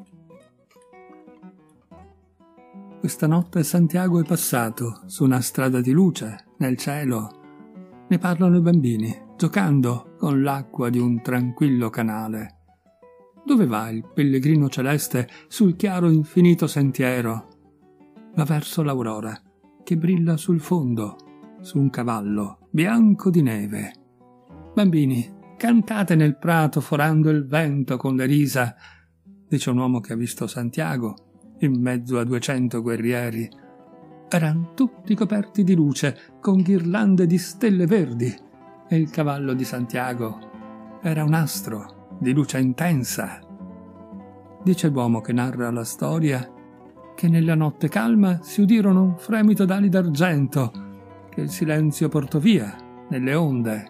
Questa notte Santiago è passato su una strada di luce, nel cielo. Ne parlano i bambini, giocando con l'acqua di un tranquillo canale. Dove va il pellegrino celeste sul chiaro infinito sentiero? Va verso l'aurora, che brilla sul fondo, su un cavallo bianco di neve. Bambini, cantate nel prato forando il vento con le risa, dice un uomo che ha visto Santiago in mezzo a 200 guerrieri. Eran tutti coperti di luce, con ghirlande di stelle verdi, e il cavallo di Santiago era un astro di luce intensa. Dice l'uomo che narra la storia che nella notte calma si udirono un fremito d'ali d'argento che il silenzio portò via nelle onde.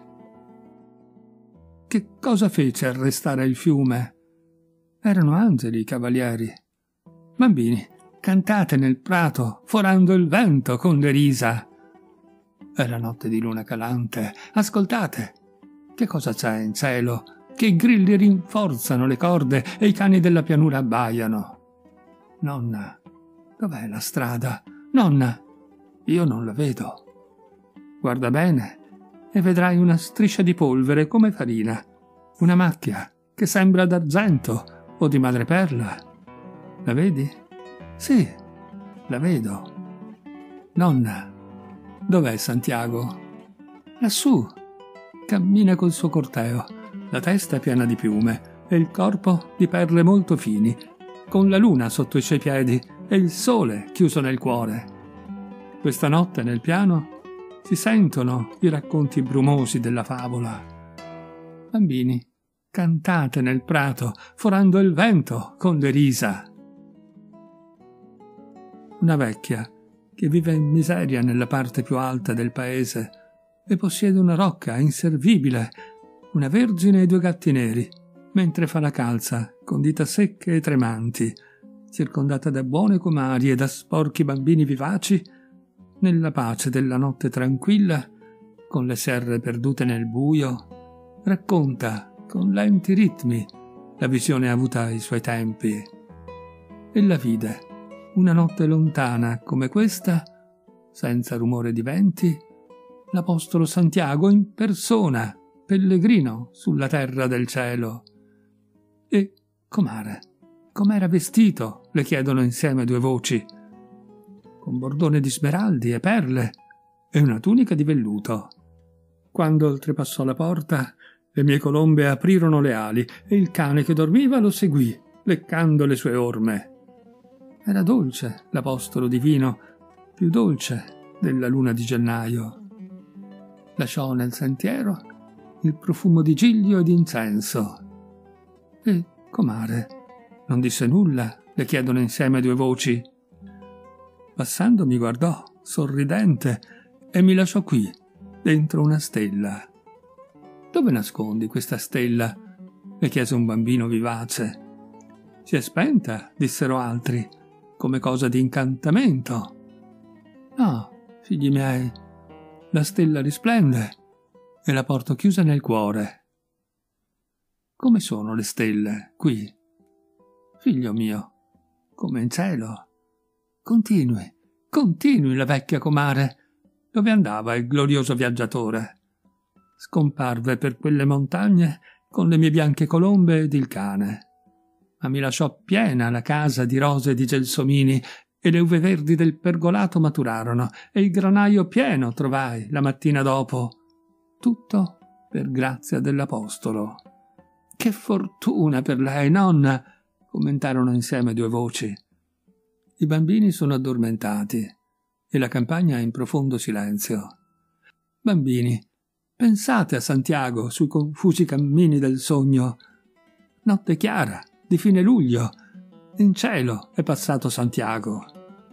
Che cosa fece arrestare il fiume? Erano angeli i cavalieri. Bambini, cantate nel prato, forando il vento con le risa. È la notte di luna calante, ascoltate. Che cosa c'è in cielo? Che i grilli rinforzano le corde e i cani della pianura abbaiano. Nonna, dov'è la strada? Nonna, io non la vedo. Guarda bene e vedrai una striscia di polvere come farina, una macchia che sembra d'argento o di madreperla. La vedi? Sì, la vedo. Nonna, dov'è Santiago? Lassù. Cammina col suo corteo, la testa piena di piume e il corpo di perle molto fini, con la luna sotto i suoi piedi e il sole chiuso nel cuore. Questa notte nel piano si sentono i racconti brumosi della favola. Bambini, cantate nel prato, forando il vento con le risa. Una vecchia che vive in miseria nella parte più alta del paese e possiede una rocca inservibile, una vergine e 2 gatti neri, mentre fa la calza con dita secche e tremanti, circondata da buone comari e da sporchi bambini vivaci, nella pace della notte tranquilla, con le serre perdute nel buio, racconta con lenti ritmi la visione avuta ai suoi tempi. E la vide. Una notte lontana come questa, senza rumore di venti, l'Apostolo Santiago in persona, pellegrino sulla terra del cielo. E com'era vestito? Le chiedono insieme 2 voci. Con bordone di smeraldi e perle e una tunica di velluto. Quando oltrepassò la porta, le mie colombe aprirono le ali e il cane che dormiva lo seguì, leccando le sue orme. Era dolce l'Apostolo divino, più dolce della luna di gennaio. Lasciò nel sentiero il profumo di giglio e di incenso. E comare, non disse nulla, le chiedono insieme 2 voci. Passando mi guardò, sorridente, e mi lasciò qui, dentro una stella. Dove nascondi questa stella? Le chiese un bambino vivace. Si è spenta, dissero altri, come cosa di incantamento. No, figli miei, la stella risplende e la porto chiusa nel cuore. Come sono le stelle qui? Figlio mio, come in cielo. Continui la vecchia comare. Dove andava il glorioso viaggiatore? Scomparve per quelle montagne con le mie bianche colombe ed il cane. Ma mi lasciò piena la casa di rose e di gelsomini, e le uve verdi del pergolato maturarono, e il granaio pieno trovai la mattina dopo. Tutto per grazia dell'Apostolo. Che fortuna per lei, nonna! Commentarono insieme 2 voci. I bambini sono addormentati e la campagna è in profondo silenzio. Bambini, pensate a Santiago sui confusi cammini del sogno. Notte chiara, di fine luglio, in cielo è passato Santiago.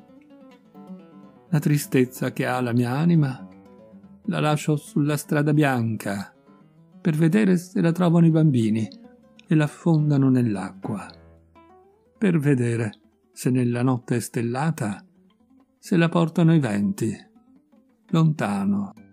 La tristezza che ha la mia anima la lascio sulla strada bianca per vedere se la trovano i bambini e la affondano nell'acqua, per vedere se nella notte stellata se la portano i venti, lontano.